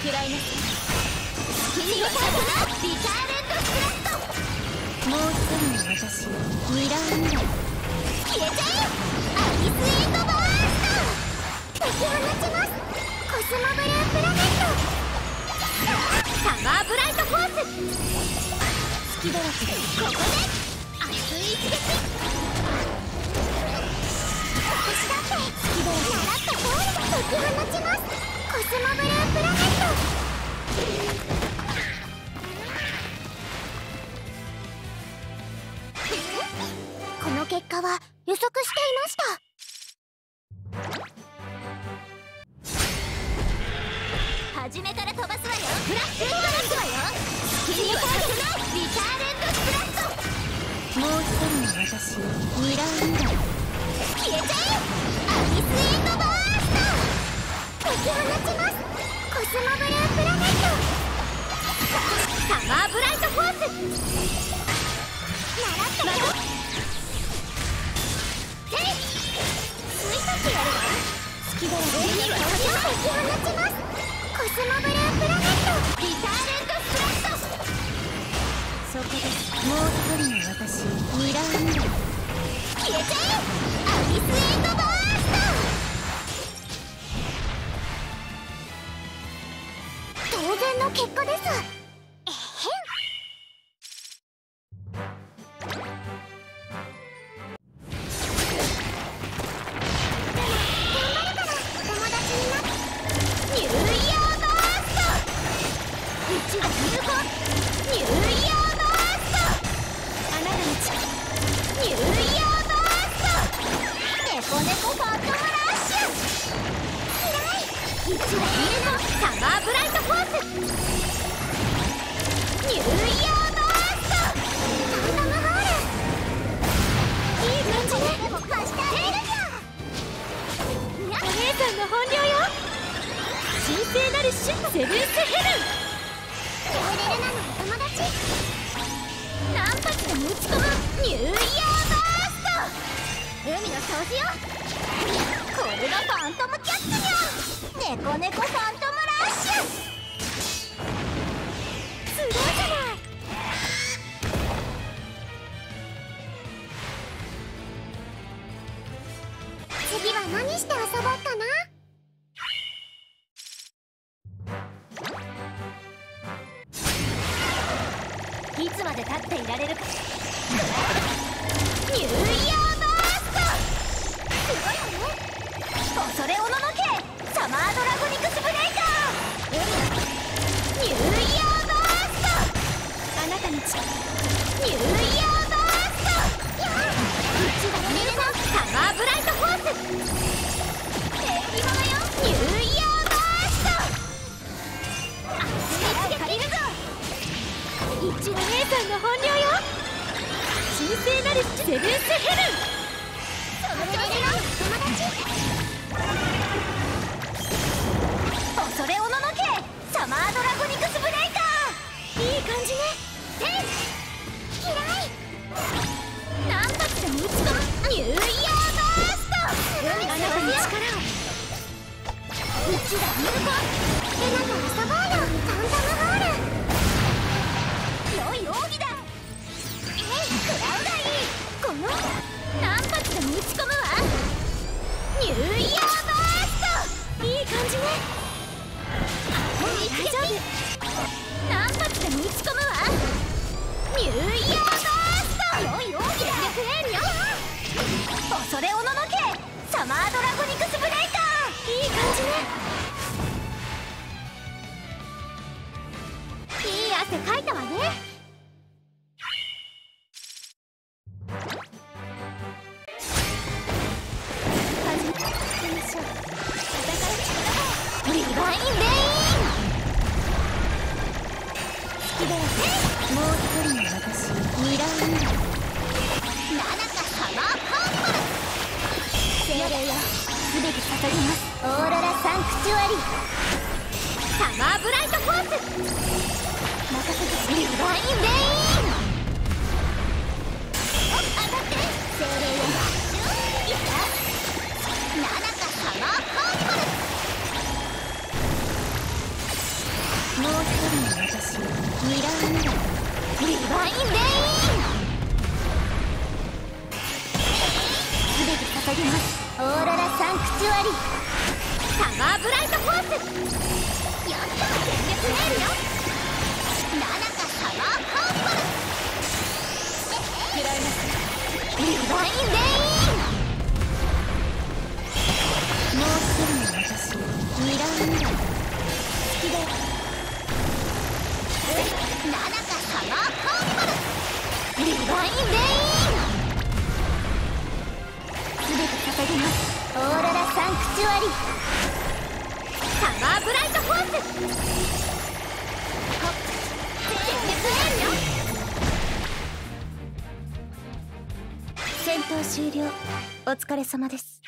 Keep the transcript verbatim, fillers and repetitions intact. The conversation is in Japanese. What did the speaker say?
らいなさい。好きにはさせなリターレントスクラット。もう一人の私をミラーミラー消えちゃえ。アイスエンドバースト。敵を待ちます。コスモブループラネット。サマーブライトフォース。隙だらけでここで熱い一撃。私だって隙だらけ習った通りで敵を待ちます。コスモブループラネット。この結果は予測していました。初めから飛ばすわよ。フラッシュ飛ばすわよ。好きにはさせないリターレントスプラット。もう一人の私をミラーミラー消えちゃえ。アイスエンドバースト。敵を待ちます。コスモブループラネット。サマーブライトフォース。習ったよ。ていついたってやるわ。好きだらけで敵を待ちます。コスモブループラネット。リターレントスプラット。そこです。もう一人の私ミラーミラー消えちゃえ。アイスエンドバースト。当然の結果です。えへん。次は何して遊ぼうかな。いつまで立っていられるか。ニューイヤーバースト。すごいわね。恐れおののけサマードラゴニクスブレイカー。ニューイヤーバースト。あなたにちニューイヤーバースト。やあうちが見るのサマーブライトフォース。敵ものよニューイヤーバースト。熱い力借りるぞ。一応姉さんの本領よ。神聖なるセブンスヘブン。その調子の友達。恐れおののけサマードラゴニクスブレイカー。いい感じね。てん嫌い。何発でも打ち込むニューイヤーバースト。あなたに力を。うちが見るか。えなと遊ぼうよ。ファンタムホール。良い奥義だ。えいクラウダイ。この何発でも打ち込むわニューイヤーバースト。いい感じね。もう大丈夫。何発でも打ち込むわニューイヤーバースト。良い奥義だ。全力エールよ。恐れおののけサマードラゴニクスブレイカー。いい感じね。いい汗かいたわね。始めましょう。戦う力をディバインレイン。好きだよね。もう一人の私ミラーミラーナナカサマーカーニバル。精霊よすべて捧げます。オーロラサンクチュアリー。サマーブライトフォース。任せてディバインレイン。お当たって精霊よいったナナカサマーカーニバル。 ミラーミラーディバインレイン全て捧げます。オーロラサンクチュアリサマーブライトフォース。やった全力ネイルよ。ナナカサマーパーパル食らいますディバインレイン。もう一人の私ミラーミラー好きだよ。ナナカサマーパーパルディバインレイン全て捧げます。オーロラサンクチュアリサマーブライトフォース。はっ全力ネイルよ。戦闘終了。お疲れ様です。